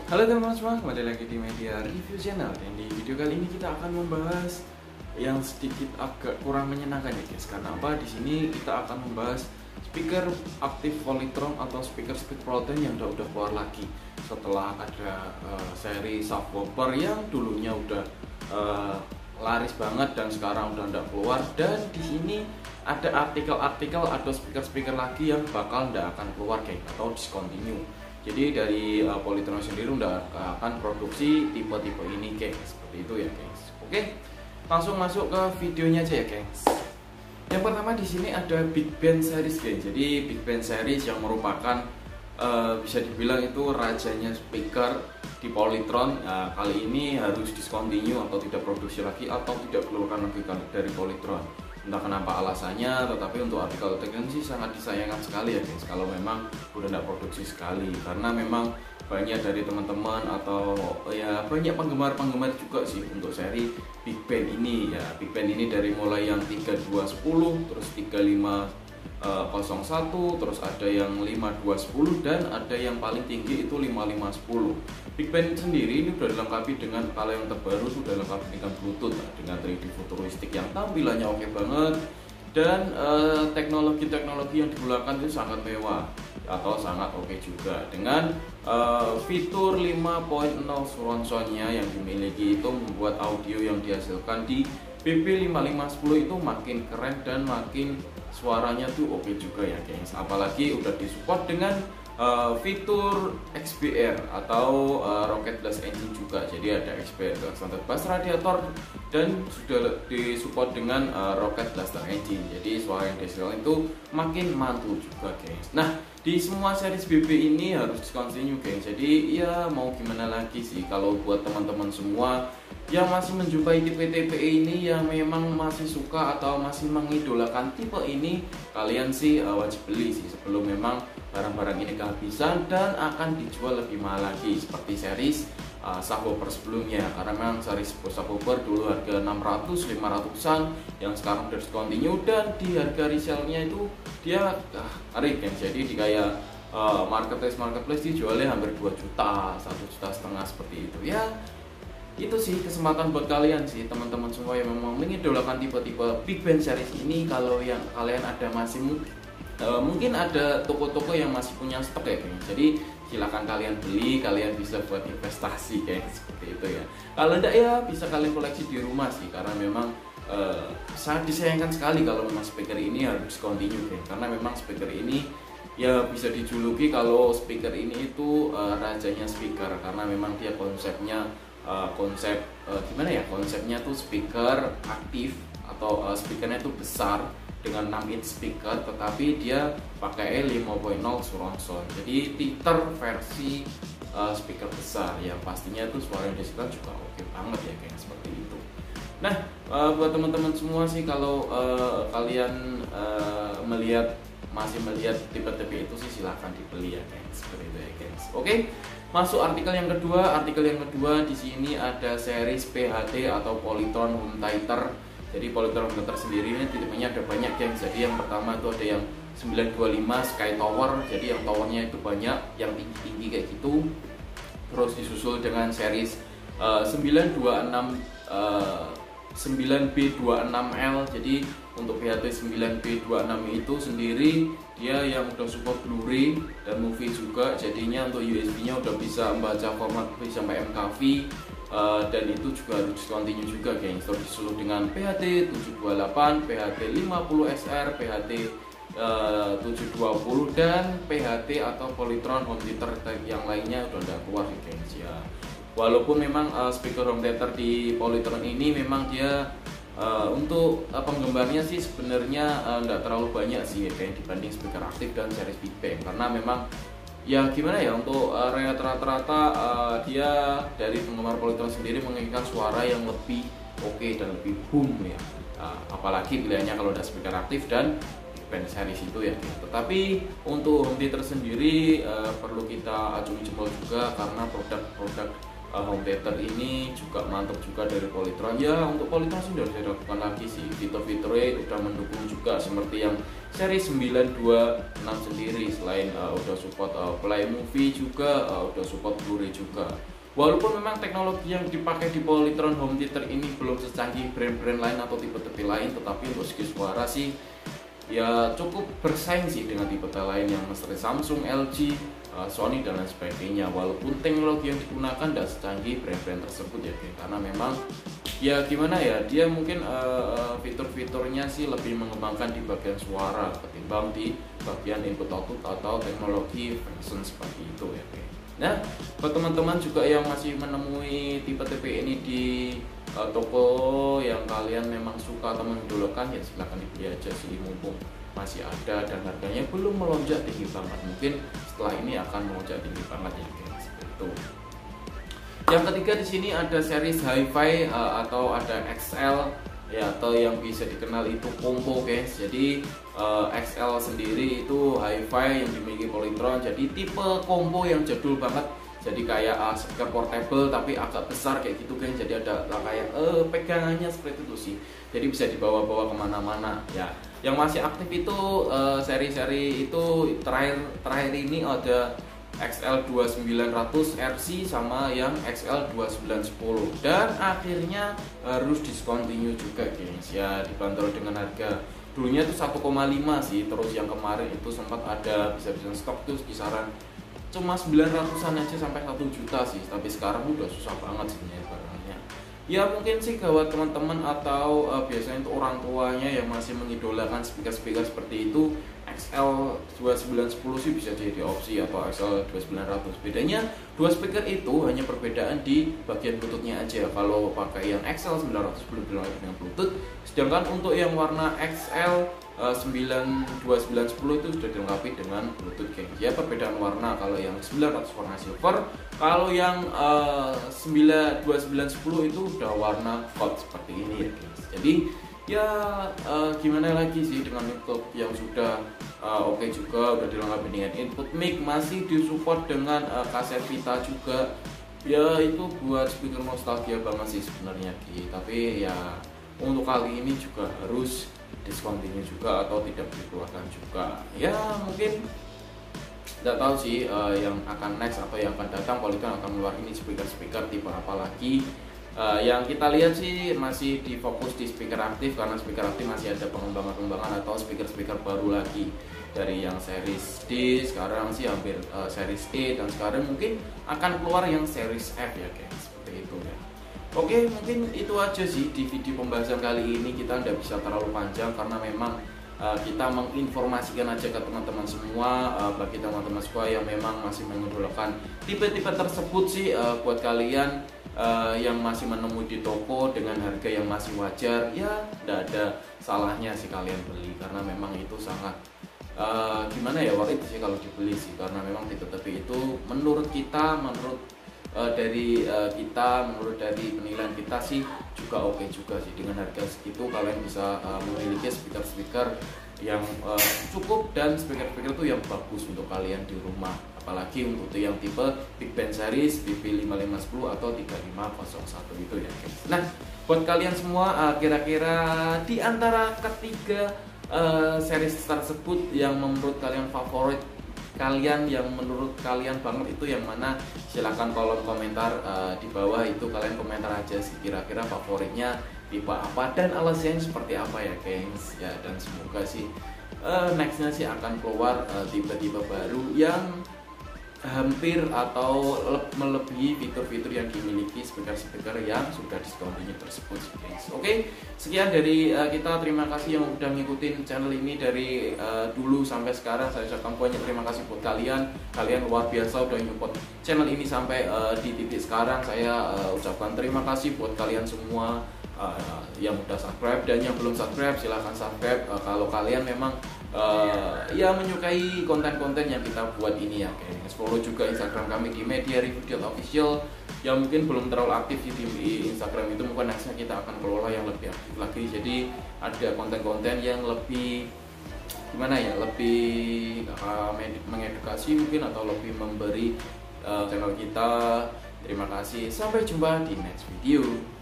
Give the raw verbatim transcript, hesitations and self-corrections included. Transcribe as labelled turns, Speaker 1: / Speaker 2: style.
Speaker 1: Halo teman-teman semua, kembali lagi di Media Review Channel. Dan di video kali ini kita akan membahas yang sedikit agak kurang menyenangkan ya guys. Karena apa? Di sini kita akan membahas speaker aktif Polytron atau speaker speak Proton yang udah udah keluar lagi setelah ada uh, seri subwoofer yang dulunya udah uh, laris banget dan sekarang udah nggak keluar. Dan di sini ada artikel-artikel atau speaker-speaker lagi yang bakal nggak akan keluar guys atau discontinue. Jadi dari uh, Polytron sendiri udah akan produksi tipe-tipe ini guys, seperti itu ya guys. Oke, langsung masuk ke videonya aja ya guys. Yang pertama di sini ada Big Band Series guys. Jadi Big Band Series yang merupakan uh, bisa dibilang itu rajanya speaker di Polytron. Nah, kali ini harus discontinue atau tidak produksi lagi atau tidak keluarkan lagi dari Polytron. Entah kenapa alasannya, tetapi untuk artikel-artikel sih sangat disayangkan sekali ya guys kalau memang udah tidak produksi sekali, karena memang banyak dari teman-teman atau ya banyak penggemar-penggemar juga sih untuk seri Big Band ini ya. Big Band ini dari mulai yang tiga dua sepuluh, terus tiga lima nol satu, terus ada yang lima dua sepuluh dan ada yang paling tinggi itu lima lima sepuluh. Big Band sendiri ini sudah dilengkapi dengan, kalau yang terbaru sudah dilengkapi dengan Bluetooth nah, dengan tiga D futuristik yang tampilannya oke banget, dan uh, teknologi-teknologi yang digunakan itu sangat mewah atau sangat oke juga dengan uh, fitur lima titik nol surround sound-nya yang dimiliki itu membuat audio yang dihasilkan di B B lima lima sepuluh itu makin keren dan makin suaranya tuh oke juga ya guys. Apalagi udah disupport dengan uh, fitur X B R atau uh, Rocket Blast Engine juga. Jadi ada X B R Extended Bass Radiator dan sudah disupport dengan uh, Rocket Blaster Engine. Jadi suara yang dihasilkan itu makin mantul juga guys. Nah, di semua series B B ini harus discontinue guys. Jadi ya mau gimana lagi sih kalau buat teman-teman semua yang masih menjumpai tipe-tipe ini yang memang masih suka atau masih mengidolakan tipe ini, kalian sih uh, wajib beli sih sebelum memang barang-barang ini kehabisan dan akan dijual lebih mahal lagi seperti series uh, subwoofer sebelumnya. Karena memang series subwoofer dulu harga enam ratus lima ratusan yang sekarang udah discontinue dan di harga resellnya itu dia ah, tarik kan. Jadi di kayak uh, marketplace marketplace dijualnya hampir dua juta, satu juta setengah seperti itu ya. Itu sih kesempatan buat kalian sih teman-teman semua yang memang mengidolakan tipe-tipe Big Band series ini. Kalau yang kalian ada masih uh, mungkin ada toko-toko yang masih punya stok ya guys. Jadi silakan kalian beli, kalian bisa buat investasi kayak seperti itu ya. Kalau enggak ya bisa kalian koleksi di rumah sih, karena memang uh, sangat disayangkan sekali kalau memang speaker ini harus discontinue guys. Karena memang speaker ini ya bisa dijuluki kalau speaker ini itu uh, rajanya speaker, karena memang dia konsepnya Uh, konsep uh, gimana ya konsepnya tuh speaker aktif atau uh, speakernya tuh besar dengan enam inch speaker, tetapi dia pakai lima titik nol surround sound. Jadi titer versi uh, speaker besar yang pastinya tuh suara yang dihasilkan juga oke banget ya kayak seperti itu. Nah, uh, buat teman-teman semua sih kalau uh, kalian uh, melihat masih melihat tipe-tipe itu sih silahkan dibeli ya guys, seperti itu ya guys. Oke, masuk artikel yang kedua. Artikel yang kedua di sini ada series P H T atau Polytron Home Theater. Jadi Polytron Home Theater sendiri ini tipenya ada banyak guys. Jadi yang pertama itu ada yang sembilan dua lima Sky Tower. Jadi yang towernya itu banyak, yang tinggi-tinggi kayak gitu. Terus disusul dengan series uh, sembilan dua enam uh, sembilan B dua enam L. Jadi untuk P H T sembilan B dua enam itu sendiri dia yang udah support Blu-ray dan movie juga. Jadinya untuk U S B-nya udah bisa membaca format bisa sampai M K V uh, dan itu juga harus discontinue juga guys. Terus disusul dengan P H T tujuh dua delapan, P H T lima puluh S R, P H T uh, tujuh dua puluh dan P H T atau Polytron Home Theater yang lainnya udah udah keluar guys ya. Walaupun memang uh, speaker home theater di Polytron ini memang dia uh, untuk uh, penggemarnya sih sebenarnya nggak uh, terlalu banyak sih ya, kayak dibanding speaker aktif dan series Big Bang, karena memang ya gimana ya untuk uh, rata-rata uh, dia dari penggemar Polytron sendiri menginginkan suara yang lebih oke okay dan lebih boom ya. Uh, apalagi pilihannya kalau udah speaker aktif dan Big Bang series itu ya. Tetapi untuk home theater sendiri uh, perlu kita acungi jempol juga karena produk-produk uh, home theater ini juga mantap juga dari Polytron. Ya untuk Polytron sudah bisa dilakukan lagi sih, fitur-fiturnya udah mendukung juga seperti yang seri sembilan dua enam sendiri. Selain uh, udah support uh, Play Movie juga, uh, udah support Blu-ray juga. Walaupun memang teknologi yang dipakai di Polytron home theater ini belum secanggih brand-brand lain atau tipe-tipe lain, tetapi untuk segi suara sih ya cukup bersaing sih dengan tipe lain yang seperti Samsung, L G, uh, Sony dan lain sebagainya. Walaupun teknologi yang digunakan tidak secanggih brand-brand tersebut ya, kayak. Karena memang ya gimana ya, dia mungkin uh, fitur-fiturnya sih lebih mengembangkan di bagian suara ketimbang di bagian input output atau teknologi function seperti itu ya, kayak. Nah, buat teman-teman juga yang masih menemui tipe-tipe ini di uh, toko yang kalian memang suka atau mengidolakan, ya silahkan dibeli aja sih mumpung masih ada dan harganya belum melonjak tinggi banget. Mungkin setelah ini akan melonjak tinggi banget ya, guys. Seperti itu. Yang ketiga di sini ada series Hi-Fi uh, atau ada X L ya, atau yang bisa dikenal itu combo, guys. Jadi uh, X L sendiri itu Hi-Fi yang dimiliki Polytron. Jadi tipe combo yang jadul banget. Jadi kayak uh, speaker portable tapi agak besar kayak gitu, guys. Jadi ada kayak uh, pegangannya seperti itu sih. Jadi bisa dibawa-bawa kemana-mana ya. Yang masih aktif itu uh, seri-seri itu terakhir terakhir ini ada X L dua sembilan ratus R C sama yang X L dua sembilan satu nol, dan akhirnya harus discontinue juga, guys ya, dibanderol dengan harga dulunya itu satu koma lima sih, terus yang kemarin itu sempat ada bisa-bisa stok tuh kisaran cuma sembilan ratusan aja sampai satu juta sih, tapi sekarang udah susah banget sih barangnya. Ya mungkin sih gawat teman-teman atau uh, biasanya untuk orang tuanya yang masih mengidolakan speaker-speaker seperti itu, X L dua sembilan satu nol sih bisa jadi opsi, atau X L dua sembilan ratus. Bedanya dua speaker itu hanya perbedaan di bagian bluetoothnya aja. Kalau pakai yang X L sembilan ratus belum dilengkapi dengan bluetooth, sedangkan untuk yang warna X L uh, sembilan dua sembilan satu nol itu sudah dilengkapi dengan bluetooth, guys. Ya perbedaan warna, kalau yang sembilan ratus warna silver, kalau yang uh, dua sembilan satu nol itu udah warna gold seperti ini ya, guys. Jadi ya uh, gimana lagi sih dengan laptop yang sudah uh, oke okay juga, udah dilengkapi dengan input mic, masih disupport dengan uh, kaset Vita juga. Ya itu buat speaker nostalgia banget sih sebenarnya, Ki. Tapi ya untuk kali ini juga harus discontinue juga atau tidak dikeluarkan juga. Ya mungkin tidak tahu sih uh, yang akan next atau yang akan datang Polytron akan mengeluarkan ini speaker-speaker tipe apa lagi. Uh, yang kita lihat sih masih difokus di speaker aktif, karena speaker aktif masih ada pengembangan-pengembangan atau speaker-speaker baru lagi dari yang series D, sekarang sih hampir uh, series E, dan sekarang mungkin akan keluar yang series F ya, guys, seperti itu ya. Oke, mungkin itu aja sih di video pembahasan kali ini. Kita tidak bisa terlalu panjang karena memang uh, kita menginformasikan aja ke teman-teman semua, uh, bagi teman-teman semua yang memang masih mengidolakan tipe-tipe tersebut sih, uh, buat kalian Uh, yang masih menemui di toko dengan harga yang masih wajar, ya tidak ada salahnya sih kalian beli, karena memang itu sangat uh, gimana ya, worth it sih kalau dibeli sih, karena memang tipe-tipe itu menurut kita, menurut uh, dari uh, kita, menurut dari penilaian kita sih juga oke okay juga sih. Dengan harga segitu kalian bisa uh, memiliki speaker-speaker yang uh, cukup dan speaker-speaker itu yang bagus untuk kalian di rumah, apalagi untuk yang tipe Big Band Series B B lima lima satu nol atau tiga lima nol satu itu ya, guys. Nah buat kalian semua, uh, kira-kira di antara ketiga uh, series tersebut yang menurut kalian favorit kalian, yang menurut kalian banget itu yang mana? Silahkan kolom komentar uh, di bawah itu, kalian komentar aja sih kira-kira favoritnya tipe apa dan alasannya seperti apa ya, guys ya. Dan semoga sih uh, nextnya sih akan keluar uh, tipe-tipe baru yang hampir atau melebihi fitur-fitur yang dimiliki speaker-speaker yang sudah discontinue tersebut, guys. Oke, sekian dari uh, kita. Terima kasih yang udah ngikutin channel ini dari uh, dulu sampai sekarang. Saya ucapkan banyak terima kasih buat kalian. Kalian luar biasa udah support channel ini sampai uh, di titik sekarang. Saya uh, ucapkan terima kasih buat kalian semua uh, yang udah subscribe, dan yang belum subscribe silahkan subscribe uh, kalau kalian memang Uh, ya menyukai konten-konten yang kita buat ini ya, guys. Follow juga Instagram kami di media review official yang mungkin belum terlalu aktif di Instagram itu, mungkin nextnya kita akan kelola yang lebih aktif lagi. Jadi ada konten-konten yang lebih gimana ya, lebih uh, mengedukasi mungkin, atau lebih memberi uh, channel kita Terima kasih, sampai jumpa di next video.